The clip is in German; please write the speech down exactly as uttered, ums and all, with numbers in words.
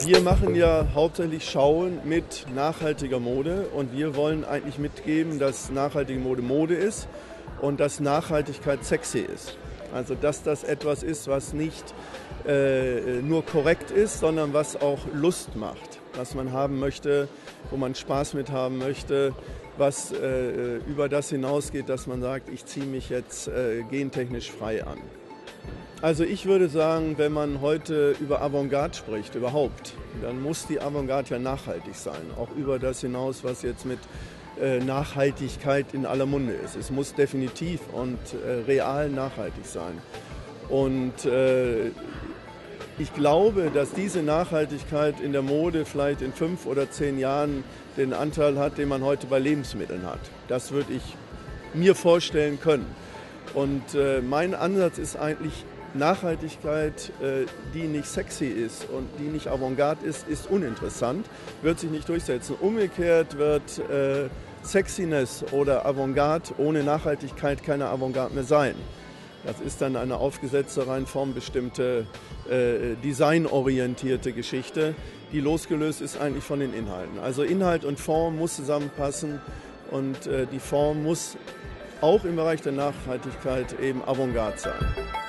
Wir machen ja hauptsächlich Schauen mit nachhaltiger Mode und wir wollen eigentlich mitgeben, dass nachhaltige Mode Mode ist und dass Nachhaltigkeit sexy ist. Also dass das etwas ist, was nicht äh, nur korrekt ist, sondern was auch Lust macht, was man haben möchte, wo man Spaß mit haben möchte, was äh, über das hinausgeht, dass man sagt, ich ziehe mich jetzt äh, gentechnisch frei an. Also ich würde sagen, wenn man heute über Avantgarde spricht, überhaupt, dann muss die Avantgarde ja nachhaltig sein, auch über das hinaus, was jetzt mit äh, Nachhaltigkeit in aller Munde ist. Es muss definitiv und äh, real nachhaltig sein. Und äh, ich glaube, dass diese Nachhaltigkeit in der Mode vielleicht in fünf oder zehn Jahren den Anteil hat, den man heute bei Lebensmitteln hat. Das würde ich mir vorstellen können. Und äh, mein Ansatz ist eigentlich, Nachhaltigkeit, äh, die nicht sexy ist und die nicht Avantgarde ist, ist uninteressant, wird sich nicht durchsetzen. Umgekehrt wird äh, Sexiness oder Avantgarde ohne Nachhaltigkeit keine Avantgarde mehr sein. Das ist dann eine aufgesetzte, rein formbestimmte, äh, designorientierte Geschichte, die losgelöst ist eigentlich von den Inhalten. Also Inhalt und Form muss zusammenpassen und äh, die Form muss auch im Bereich der Nachhaltigkeit eben Avantgarde sein.